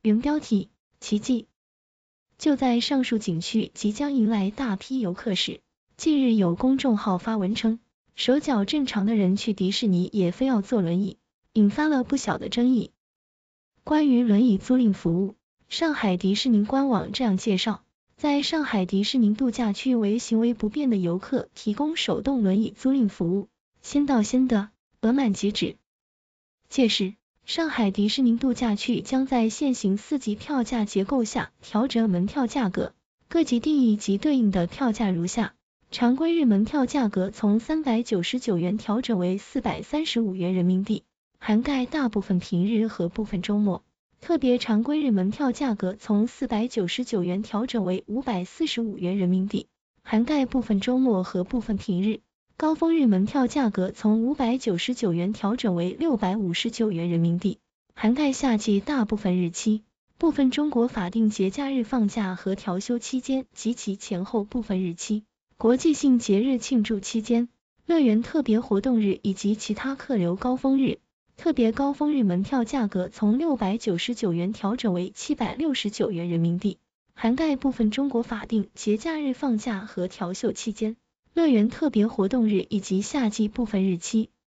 原标题：奇迹。就在上述景区即将迎来大批游客时，近日有公众号发文称，手脚正常的人去迪士尼也非要坐轮椅，引发了不小的争议。关于轮椅租赁服务，上海迪士尼官网这样介绍，在上海迪士尼度假区为行为不便的游客提供手动轮椅租赁服务，先到先得，额满即止。届时，上海迪士尼度假区将在现行4级票价结构下调整门票价格，各级定义及对应的票价如下：常规日门票价格从399元调整为435元人民币，涵盖大部分平日和部分周末；特别常规日门票价格从499元调整为545元人民币，涵盖部分周末和部分平日；高峰日门票价格从599元调整为659元人民币，涵盖夏季大部分日期、部分中国法定节假日放假和调休期间及其前后部分日期、国际性节日庆祝期间、乐园特别活动日以及其他客流高峰日。特别高峰日门票价格从699元调整为769元人民币，涵盖部分中国法定节假日放假和调休期间、乐园特别活动日以及夏季部分日期、